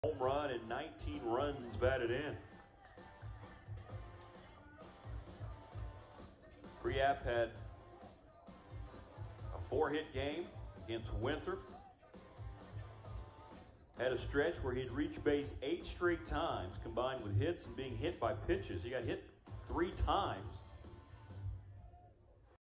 Home run and 19 runs batted in. Preap had a 4-hit game against Winthrop. Had a stretch where he'd reached base 8 straight times, combined with hits and being hit by pitches. He got hit 3 times